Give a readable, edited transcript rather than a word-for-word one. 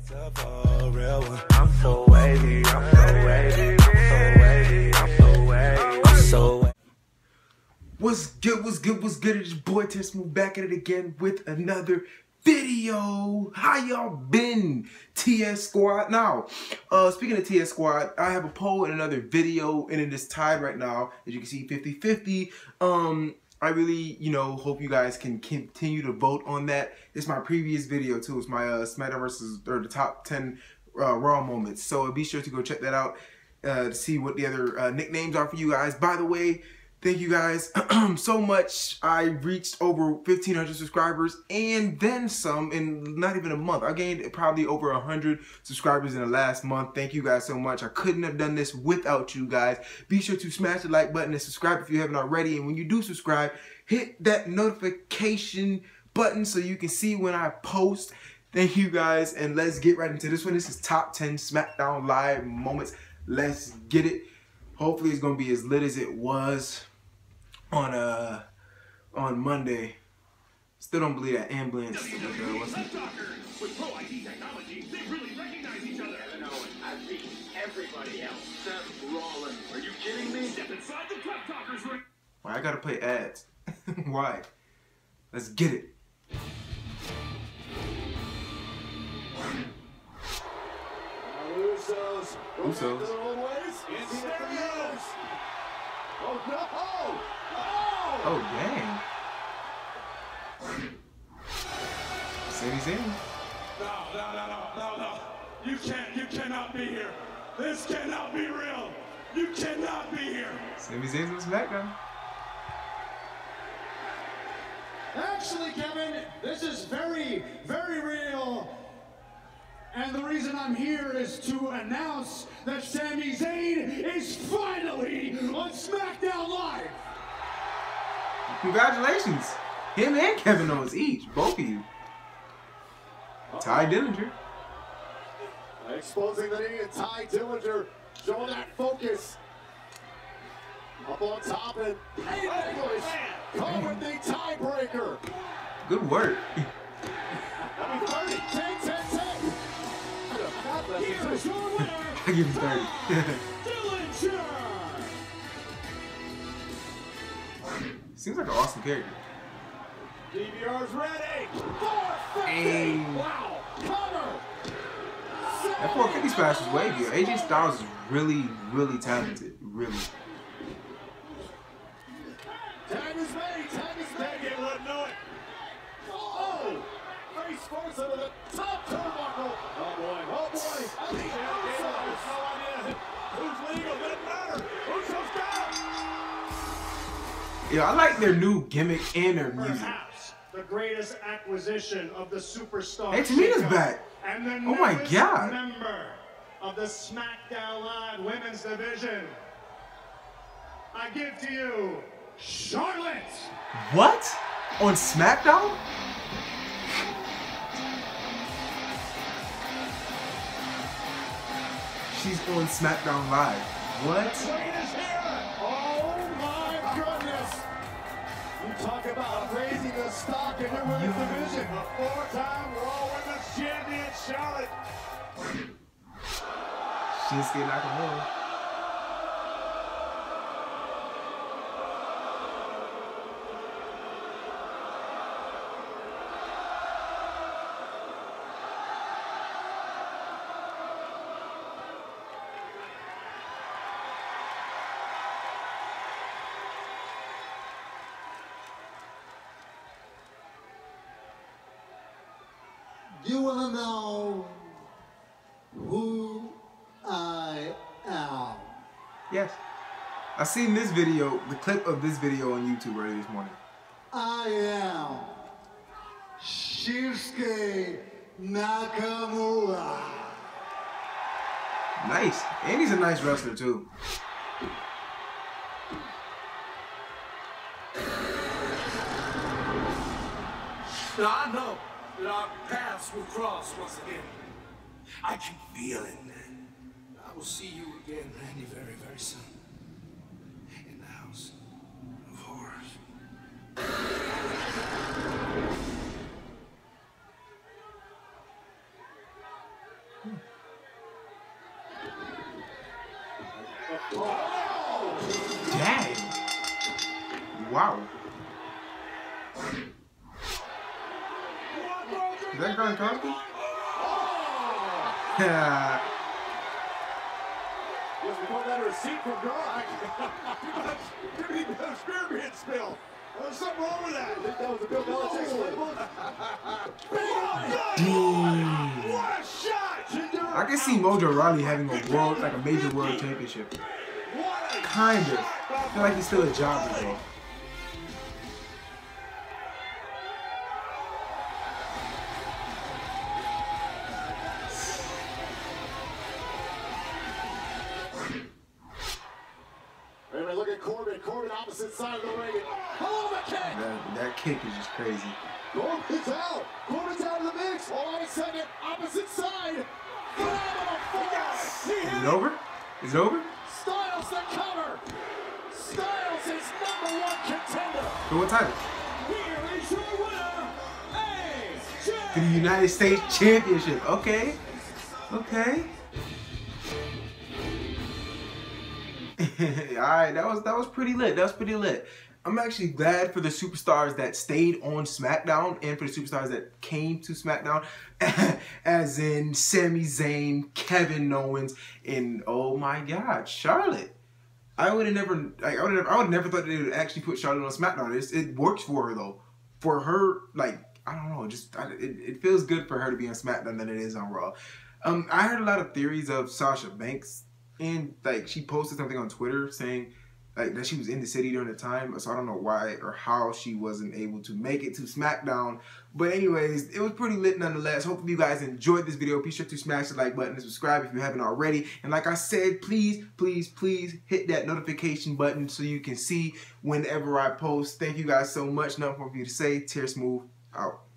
I'm so wavy, I'm so wavy, I'm so wavy, I'm so wavy, I'm so wavy. What's good, what's good, what's good? It's your boy Tim Smooth back at it again with another video. How y'all been, TS Squad? Now, speaking of TS Squad, I have a poll and another video, and it is tied right now. As you can see, 50-50. I really, hope you guys can continue to vote on that. It's my previous video too. It's my Smackdown versus the top 10 Raw moments. So be sure to go check that out to see what the other nicknames are for you guys. By the way, thank you guys so much. I reached over 1,500 subscribers and then some in not even a month. I gained probably over 100 subscribers in the last month. Thank you guys so much. I couldn't have done this without you guys. Be sure to smash the like button and subscribe if you haven't already. And when you do subscribe, hit that notification button so you can see when I post. Thank you guys, and let's get right into this one. This is top 10 Smackdown Live moments. Let's get it. Hopefully it's gonna be as lit as it was on Monday. Still don't believe that ambulance. With Pro IT technology, they really recognize each other. No, I've beaten everybody else. Seth Rollins. Are you kidding me? Step inside the Prep Talkers ring. Why I gotta play ads? Why? Let's get it. Usos. Oh no! Oh dang. Sami Zayn. No. You cannot be here. This cannot be real. You cannot be here. Sami Zayn's on SmackDown. Actually, Kevin, this is very, very real. And the reason I'm here is to announce that Sami Zayn is finally on Smackdown Live. Congratulations. Him and Kevin Owens each. Both of you. Ty Dillinger. Exposing the knee, and Ty Dillinger showing that focus. Up on top, and English calling the tiebreaker. Good work. I mean, 30, 10, 10, 10. Here's your winner, I give him 30. Dillinger. Seems like an awesome character. DVR's ready. 450. Hey. Wow. Cover. That 450 splash was way good. AJ Styles is really, really talented. Really. Tag is made. Tag is made. They wouldn't know it. Oh. Face first into the top turnbuckle. Oh boy. Oh boy. I think no idea who's legal. Doesn't matter. Usos got him. Yeah, I like their new gimmick and their music. Perhaps the greatest acquisition of the superstar. Hey, Tamina's back. And the Oh my newest God. member of the SmackDown Live Women's Division. I give to you Charlotte. What? On SmackDown? She's on SmackDown Live. What? Queen is here. Oh my goodness. You talk about raising the stock in your women's division. A four-time Raw Women's Champion, Charlotte. Shinsuke Nakamura. You want to know who I am? Yes. I seen this video, the clip of this video on YouTube earlier this morning. I am Shinsuke Nakamura. Nice. And he's a nice wrestler too. Now I know that our paths will cross once again. I can feel it. I will see you again, Randy, very, very soon. In the house of horrors. Dang. Wow. Is that Grand Cosby? Yeah. Just before that receipt from Brock. Too many spear being spilled. There's something wrong with that. I think that was a Bill Belichick's playbook. What a shot! I can see Mojo Rawley having a world, like a major world championship. Kind of. I feel like he's still a jobber though. Look at Corbin. Corbin opposite side of the ring. Oh, the kick! That kick is just crazy. Corbin's out. Corbin's out of the mix. Hold on a second. Opposite side. Phenomenal force. Is it over? Is it over? Styles the cover. Styles is #1 contender. For what title? Here is your winner, AJ. For the United States Championship. Okay. Okay. Alright, that was pretty lit. That was pretty lit. I'm actually glad for the superstars that stayed on SmackDown and for the superstars that came to SmackDown, as in Sami Zayn, Kevin Owens, and oh my God, Charlotte. I would have never, like, I would never thought they would actually put Charlotte on SmackDown. It works for her though. For her, like, I don't know, just it feels good for her to be on SmackDown than it is on Raw. I heard a lot of theories of Sasha Banks. And like she posted something on Twitter saying like that she was in the city during the time, so I don't know why or how she wasn't able to make it to SmackDown. But anyways, it was pretty lit nonetheless. Hopefully you guys enjoyed this video. Be sure to smash the like button and subscribe if you haven't already. And like I said, please, please, please hit that notification button so you can see whenever I post. Thank you guys so much. Nothing more for you to say. Tear Smooth out.